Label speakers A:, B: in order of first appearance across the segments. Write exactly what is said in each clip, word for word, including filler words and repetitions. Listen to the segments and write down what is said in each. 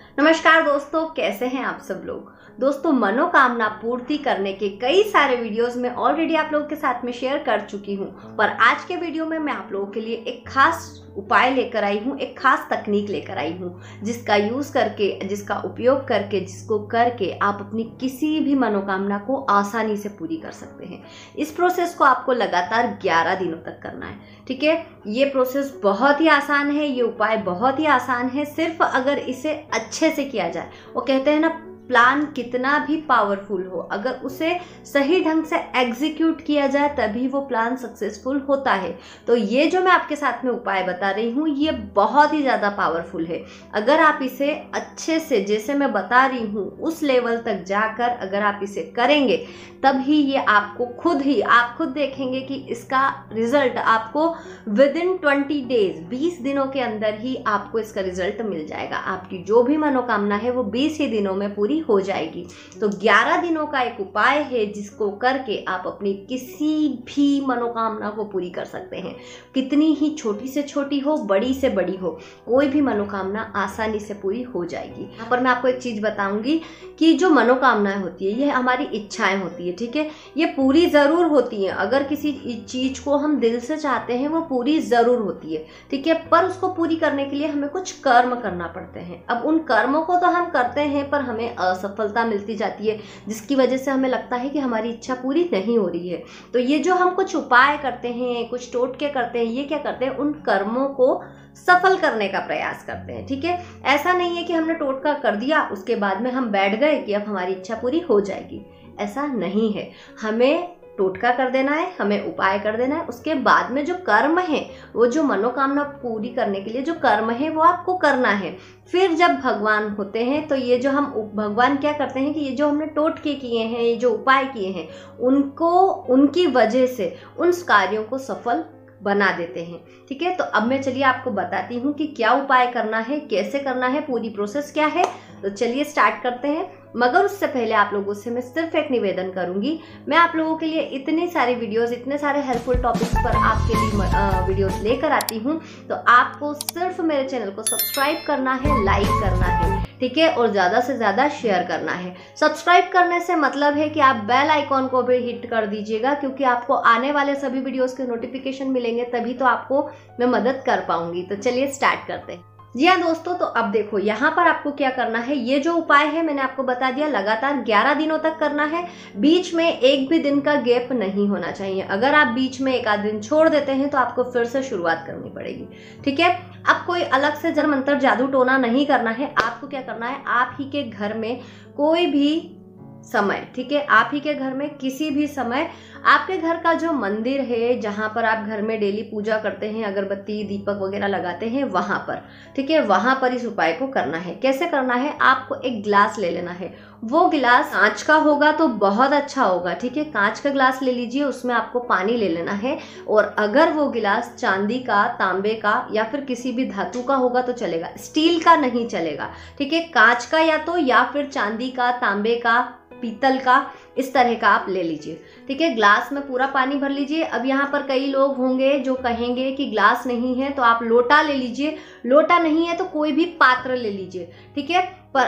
A: नमस्कार दोस्तों, कैसे हैं आप सब लोग। दोस्तों, मनोकामना पूर्ति करने के कई सारे वीडियोस में ऑलरेडी आप लोगों के साथ में शेयर कर चुकी हूं, पर आज के वीडियो में मैं आप लोगों के लिए एक खास उपाय लेकर आई हूं, एक खास तकनीक लेकर आई हूं, जिसका यूज करके, जिसका उपयोग करके, जिसको करके आप अपनी किसी भी मनोकामना को आसानी से पूरी कर सकते हैं। इस प्रोसेस को आपको लगातार ग्यारह दिनों तक करना है। ठीक है, ये प्रोसेस बहुत ही आसान है, ये उपाय बहुत ही आसान है। सिर्फ अगर इसे अच्छे से किया जाए, वो कहते हैं ना, प्लान कितना भी पावरफुल हो, अगर उसे सही ढंग से एग्जीक्यूट किया जाए तभी वो प्लान सक्सेसफुल होता है। तो ये जो मैं आपके साथ में उपाय बता रही हूँ, ये बहुत ही ज़्यादा पावरफुल है। अगर आप इसे अच्छे से, जैसे मैं बता रही हूँ, उस लेवल तक जाकर अगर आप इसे करेंगे, तभी ये आपको खुद ही, आप खुद देखेंगे कि इसका रिजल्ट आपको विद इन ट्वेंटी डेज, बीस दिनों के अंदर ही आपको इसका रिजल्ट मिल जाएगा। आपकी जो भी मनोकामना है वो बीस ही दिनों में पूरी हो जाएगी। तो ग्यारह दिनों का एक उपाय है जिसको करके आप अपनी किसी भी मनोकामना को पूरी कर सकते हैं। कितनी ही छोटी से छोटी हो, बड़ी से बड़ी हो, कोई भी मनोकामना आसानी से पूरी हो जाएगी। यहाँ पर मैं आपको एक चीज बताऊंगी कि जो मनोकामनाएं होती है, ये हमारी इच्छाएं होती है। ठीक है, ये पूरी जरूर होती है। अगर किसी चीज को हम दिल से चाहते हैं, वो पूरी जरूर होती है। ठीक है, पर उसको पूरी करने के लिए हमें कुछ कर्म करना पड़ते हैं। अब उन कर्मों को तो हम करते हैं, पर हमें असफलता मिलती जाती है, जिसकी वजह से हमें लगता है कि हमारी इच्छा पूरी नहीं हो रही है। तो ये जो हम कुछ उपाय करते हैं, कुछ टोटके करते हैं, ये क्या करते हैं, उन कर्मों को सफल करने का प्रयास करते हैं। ठीक है, ऐसा नहीं है कि हमने टोटका कर दिया, उसके बाद में हम बैठ गए कि अब हमारी इच्छा पूरी हो जाएगी। ऐसा नहीं है। हमें टोटका कर देना है, हमें उपाय कर देना है, उसके बाद में जो कर्म है, वो जो मनोकामना पूरी करने के लिए जो कर्म है, वो आपको करना है। फिर जब भगवान होते हैं, तो ये जो हम भगवान क्या करते हैं कि ये जो हमने टोटके किए हैं, ये जो उपाय किए हैं, उनको, उनकी वजह से उन कार्यों को सफल बना देते हैं। ठीक है, तो अब मैं चलिए आपको बताती हूँ कि क्या उपाय करना है, कैसे करना है, पूरी प्रोसेस क्या है। तो चलिए स्टार्ट करते हैं। मगर उससे पहले आप लोगों से मैं सिर्फ एक निवेदन करूंगी। मैं आप लोगों के लिए इतने सारे वीडियोस, इतने सारे हेल्पफुल टॉपिक्स पर आपके लिए वीडियोस लेकर आती हूं, तो आपको सिर्फ मेरे चैनल को सब्सक्राइब करना है, लाइक करना है, ठीक है, और ज़्यादा से ज़्यादा शेयर करना है। सब्सक्राइब करने से मतलब है कि आप बेल आइकॉन को भी हिट कर दीजिएगा, क्योंकि आपको आने वाले सभी वीडियोज़ के नोटिफिकेशन मिलेंगे, तभी तो आपको मैं मदद कर पाऊंगी। तो चलिए स्टार्ट करते हैं। जी हाँ दोस्तों, तो अब देखो यहाँ पर आपको क्या करना है। ये जो उपाय है मैंने आपको बता दिया, लगातार ग्यारह दिनों तक करना है। बीच में एक भी दिन का गैप नहीं होना चाहिए। अगर आप बीच में एक आध दिन छोड़ देते हैं तो आपको फिर से शुरुआत करनी पड़ेगी। ठीक है, अब कोई अलग से जड़ मंत्र जादू टोना नहीं करना है। आपको क्या करना है, आप ही के घर में कोई भी समय, ठीक है, आप ही के घर में किसी भी समय, आपके घर का जो मंदिर है, जहां पर आप घर में डेली पूजा करते हैं, अगरबत्ती दीपक वगैरह लगाते हैं, वहां पर, ठीक है, वहां पर इस उपाय को करना है। कैसे करना है, आपको एक गिलास ले लेना है। वो गिलास कांच का होगा तो बहुत अच्छा होगा। ठीक है, कांच का गिलास ले लीजिए, उसमें आपको पानी ले लेना है। और अगर वो गिलास चांदी का, तांबे का या फिर किसी भी धातु का होगा तो चलेगा, स्टील का नहीं चलेगा। ठीक है, कांच का या तो, या फिर चांदी का, तांबे का, पीतल का, इस तरह का आप ले लीजिए। ठीक है, ग्लास में पूरा पानी भर लीजिए। अब यहाँ पर कई लोग होंगे जो कहेंगे कि ग्लास नहीं है तो आप लोटा ले लीजिए। लोटा नहीं है तो कोई भी पात्र ले लीजिए। ठीक है, पर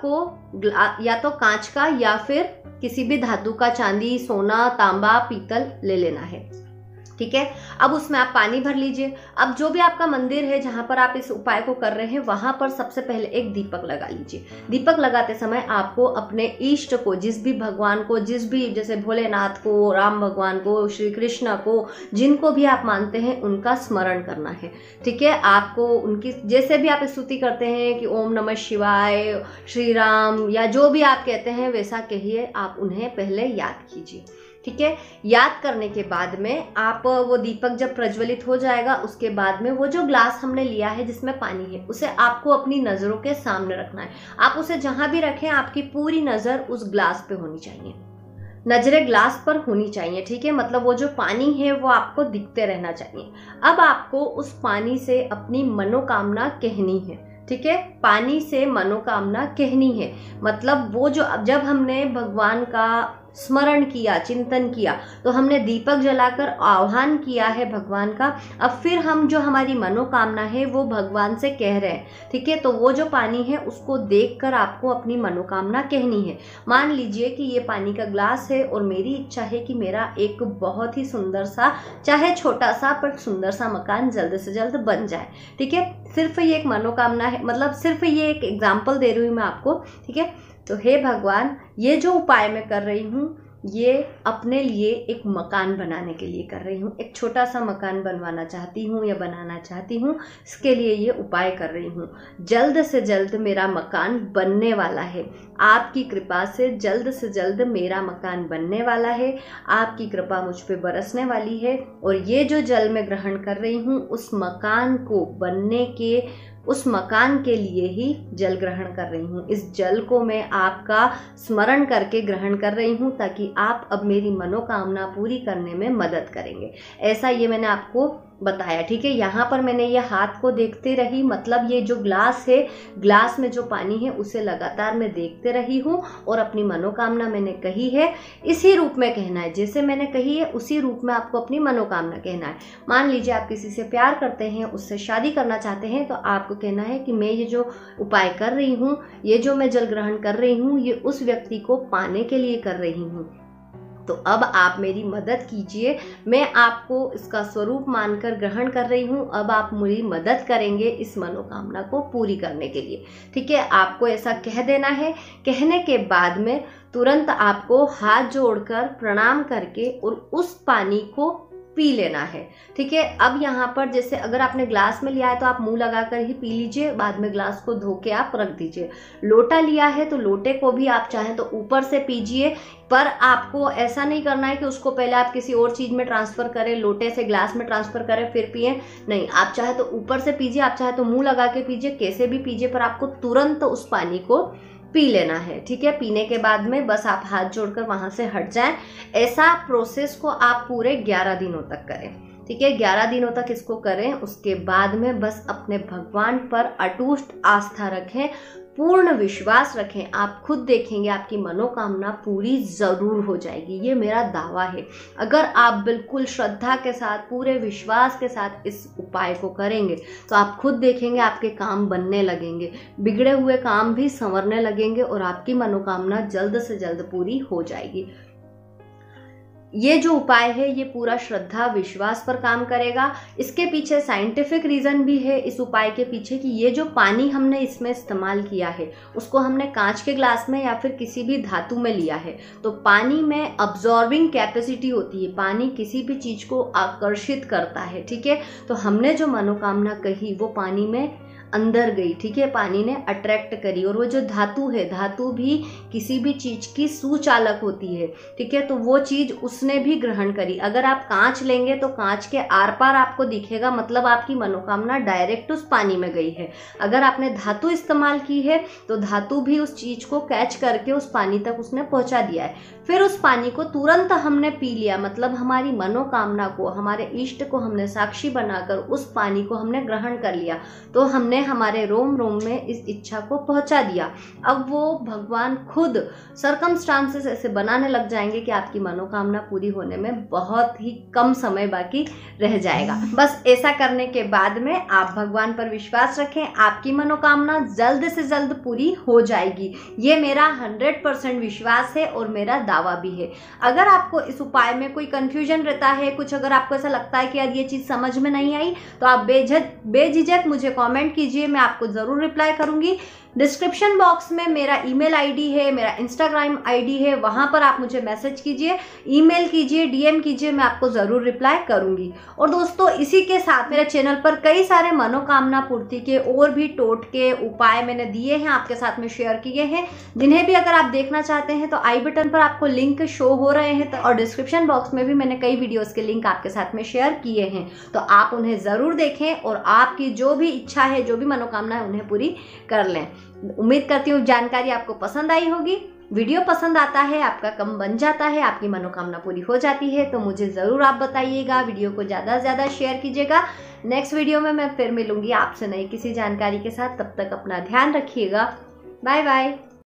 A: आपको या तो कांच का या फिर किसी भी धातु का, चांदी, सोना, तांबा, पीतल ले लेना है। ठीक है, अब उसमें आप पानी भर लीजिए। अब जो भी आपका मंदिर है जहां पर आप इस उपाय को कर रहे हैं, वहां पर सबसे पहले एक दीपक लगा लीजिए। दीपक लगाते समय आपको अपने इष्ट को, जिस भी भगवान को, जिस भी, जैसे भोलेनाथ को, राम भगवान को, श्री कृष्ण को, जिनको भी आप मानते हैं, उनका स्मरण करना है। ठीक है, आपको उनकी, जैसे भी आप स्तुति करते हैं कि ओम नमः शिवाय, श्री राम, या जो भी आप कहते हैं वैसा कहिए, आप उन्हें पहले याद कीजिए। ठीक है, याद करने के बाद में आप, वो दीपक जब प्रज्वलित हो जाएगा, उसके बाद में वो जो ग्लास हमने लिया है जिसमें पानी है, उसे आपको अपनी नजरों के सामने रखना है। आप उसे जहां भी रखें, आपकी पूरी नजर उस ग्लास पे होनी चाहिए, नजरें ग्लास पर होनी चाहिए। ठीक है, मतलब वो जो पानी है वो आपको दिखते रहना चाहिए। अब आपको उस पानी से अपनी मनोकामना कहनी है। ठीक है, पानी से मनोकामना कहनी है। मतलब वो जो, जब हमने भगवान का स्मरण किया, चिंतन किया, तो हमने दीपक जलाकर आह्वान किया है भगवान का। अब फिर हम जो हमारी मनोकामना है वो भगवान से कह रहे हैं, ठीक है। तो वो जो पानी है उसको देखकर आपको अपनी मनोकामना कहनी है। मान लीजिए कि ये पानी का ग्लास है और मेरी इच्छा है कि मेरा एक बहुत ही सुंदर सा, चाहे छोटा सा पर सुंदर सा मकान जल्द से जल्द बन जाए, ठीक है। सिर्फ ये एक मनोकामना है, मतलब सिर्फ ये एक एग्जाम्पल दे रही हूँ मैं आपको, ठीक है। तो हे भगवान, ये जो उपाय मैं कर रही हूँ ये अपने लिए एक मकान बनाने के लिए कर रही हूँ, एक छोटा सा मकान बनवाना चाहती हूँ या बनाना चाहती हूँ, इसके लिए ये उपाय कर रही हूँ। जल्द से जल्द मेरा मकान बनने वाला है, आपकी कृपा से जल्द से जल्द मेरा मकान बनने वाला है, आपकी कृपा मुझ पे बरसने वाली है। और ये जो जल मैं ग्रहण कर रही हूँ उस मकान को बनने के, उस मकान के लिए ही जल ग्रहण कर रही हूँ। इस जल को मैं आपका स्मरण करके ग्रहण कर रही हूँ ताकि आप अब मेरी मनोकामना पूरी करने में मदद करेंगे। ऐसा ये मैंने आपको बताया, ठीक है। यहाँ पर मैंने ये हाथ को देखते रही, मतलब ये जो ग्लास है, ग्लास में जो पानी है उसे लगातार मैं देखते रही हूँ और अपनी मनोकामना मैंने कही है। इसी रूप में कहना है, जैसे मैंने कही है उसी रूप में आपको अपनी मनोकामना कहना है। मान लीजिए आप किसी से प्यार करते हैं, उससे शादी करना चाहते हैं, तो आपको कहना है कि मैं ये जो उपाय कर रही हूँ, ये जो मैं जल ग्रहण कर रही हूँ, ये उस व्यक्ति को पाने के लिए कर रही हूँ। तो अब आप मेरी मदद कीजिए, मैं आपको इसका स्वरूप मानकर ग्रहण कर रही हूँ। अब आप मेरी मदद करेंगे इस मनोकामना को पूरी करने के लिए, ठीक है। आपको ऐसा कह देना है। कहने के बाद में तुरंत आपको हाथ जोड़कर प्रणाम करके और उस पानी को पी लेना है, ठीक है। अब यहाँ पर जैसे अगर आपने ग्लास में लिया है तो आप मुंह लगाकर ही पी लीजिए, बाद में ग्लास को धो के आप रख दीजिए। लोटा लिया है तो लोटे को भी आप चाहें तो ऊपर से पीजिए, पर आपको ऐसा नहीं करना है कि उसको पहले आप किसी और चीज में ट्रांसफर करें, लोटे से ग्लास में ट्रांसफर करें फिर पिए, नहीं। आप चाहे तो ऊपर से पीजिए, आप चाहे तो मुंह लगा के पीजिए, कैसे भी पीजिए, पर आपको तुरंत उस पानी को पी लेना है, ठीक है। पीने के बाद में बस आप हाथ जोड़कर वहां से हट जाएं। ऐसा प्रोसेस को आप पूरे ग्यारह दिनों तक करें, ठीक है। ग्यारह दिनों तक इसको करें। उसके बाद में बस अपने भगवान पर अटूट आस्था रखें, पूर्ण विश्वास रखें। आप खुद देखेंगे आपकी मनोकामना पूरी जरूर हो जाएगी, ये मेरा दावा है। अगर आप बिल्कुल श्रद्धा के साथ, पूरे विश्वास के साथ इस उपाय को करेंगे तो आप खुद देखेंगे आपके काम बनने लगेंगे, बिगड़े हुए काम भी संवरने लगेंगे और आपकी मनोकामना जल्द से जल्द पूरी हो जाएगी। ये जो उपाय है ये पूरा श्रद्धा विश्वास पर काम करेगा। इसके पीछे साइंटिफिक रीजन भी है इस उपाय के पीछे कि ये जो पानी हमने इसमें इस्तेमाल किया है उसको हमने कांच के ग्लास में या फिर किसी भी धातु में लिया है, तो पानी में अब्जॉर्बिंग कैपेसिटी होती है, पानी किसी भी चीज को आकर्षित करता है, ठीक है। तो हमने जो मनोकामना कही वो पानी में अंदर गई, ठीक है, पानी ने अट्रैक्ट करी। और वो जो धातु है, धातु भी किसी भी चीज की सुचालक होती है, ठीक है, तो वो चीज उसने भी ग्रहण करी। अगर आप कांच लेंगे तो कांच के आर पार आपको दिखेगा, मतलब आपकी मनोकामना डायरेक्ट उस पानी में गई है। अगर आपने धातु इस्तेमाल की है तो धातु भी उस चीज को कैच करके उस पानी तक उसने पहुंचा दिया है। फिर उस पानी को तुरंत हमने पी लिया, मतलब हमारी मनोकामना को, हमारे इष्ट को हमने साक्षी बनाकर उस पानी को हमने ग्रहण कर लिया, तो हमने हमारे रोम रोम में इस इच्छा को पहुंचा दिया। अब वो भगवान खुद सर्कमस्टांसेस ऐसे बनाने लग जाएंगे कि आपकी मनोकामना पूरी होने में बहुत ही कम समय बाकी रह जाएगा। बस ऐसा करने के बाद में आप भगवान पर विश्वास रखें, आपकी मनोकामना जल्द से जल्द पूरी हो जाएगी। ये मेरा हंड्रेड परसेंट विश्वास है और मेरा दावा भी है। अगर आपको इस उपाय में कोई कंफ्यूजन रहता है, कुछ अगर आपको ऐसा लगता है कि यार ये चीज समझ में नहीं आई, तो आप बेझिझक बेझिझक मुझे कमेंट कीजिए, मैं आपको जरूर रिप्लाई करूंगी। डिस्क्रिप्शन बॉक्स में मेरा ईमेल आईडी है, मेरा इंस्टाग्राम आईडी है, वहां पर आप मुझे मैसेज कीजिए, ईमेल कीजिए, डीएम कीजिए, मैं आपको जरूर रिप्लाई करूंगी। और दोस्तों इसी के साथ मेरे चैनल पर कई सारे मनोकामना पूर्ति के और भी टोटके उपाय मैंने दिए हैं, आपके साथ में शेयर किए हैं, जिन्हें भी अगर आप देखना चाहते हैं तो आई बटन पर आपको लिंक शो हो रहे हैं, और डिस्क्रिप्शन बॉक्स में भी मैंने कई वीडियोस के लिंक आपके साथ में शेयर किए हैं, तो आप उन्हें जरूर देखें और आपकी जो भी इच्छा है, जो भी मनोकामना है, उन्हें पूरी कर लें। उम्मीद करती हूँ जानकारी आपको पसंद आई होगी। वीडियो पसंद आता है, आपका कम बन जाता है, आपकी मनोकामना पूरी हो जाती है, तो मुझे जरूर आप बताइएगा, वीडियो को ज्यादा से ज्यादा शेयर कीजिएगा। नेक्स्ट वीडियो में मैं फिर मिलूंगी आपसे नई किसी जानकारी के साथ, तब तक अपना ध्यान रखिएगा। Bye bye.